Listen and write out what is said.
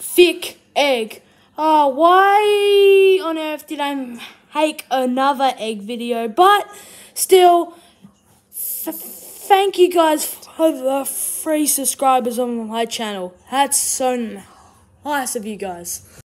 thick egg. Why on earth did I make another egg video? But still, thank you guys for the 3 subscribers on my channel. That's so nice of you guys.